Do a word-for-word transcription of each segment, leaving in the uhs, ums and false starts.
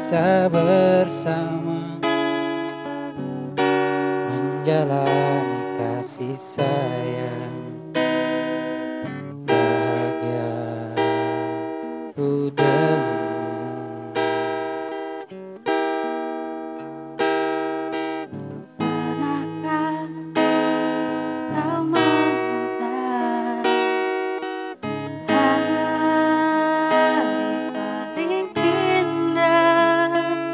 bisa bersama menjalani kasih sayang bahagia ku denganmu. Pernahkah kau mengenal hari paling indah?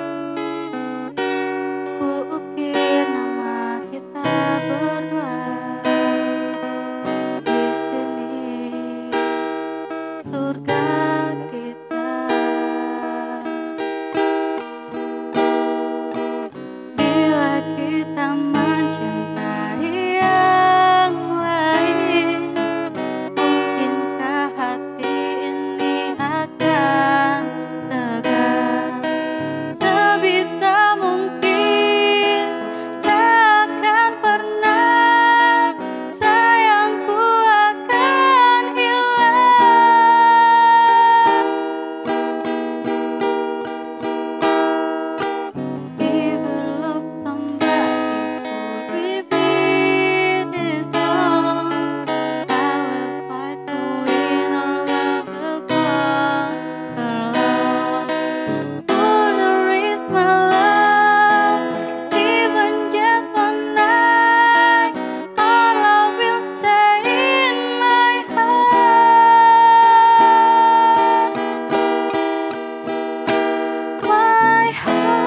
Ku ukir nama kita berdua di sini, surga kita. Bila kita mencintai yang lain, mungkinkah hati ini akan tegar? Sebisa mungkin takkan pernah sayangku akan hilang. If you love somebody who repeat this song, I will fight to win, our love will conquer love. Wonder is my love, even just one night, our love will stay in my heart, my heart.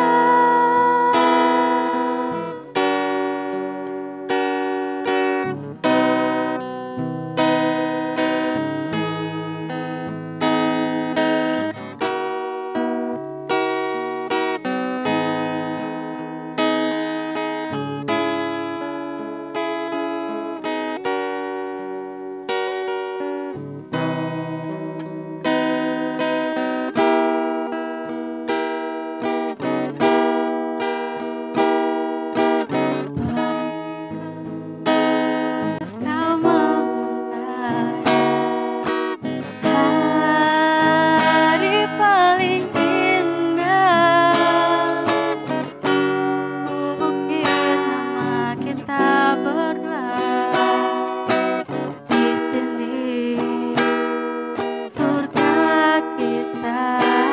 Kau mengenai hari paling indah. Ku ukir nama kita berdua di sini, surga kita.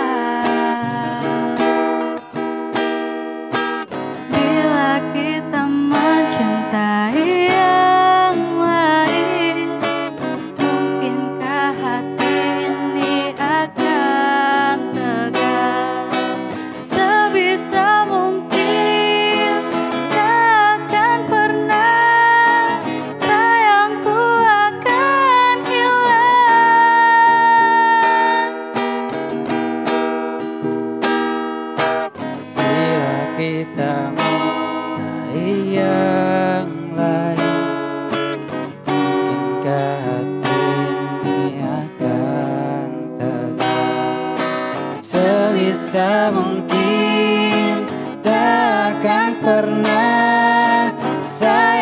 Bila kita mencintai yang lain, mungkinkah hati ini akan tegar? Sebisa mungkin takkan pernah sayangku akan hilang. Bila kita mencintai yang lain, mungkinkah hati ini akan tegar? Sebisa mungkin takkan pernah sayang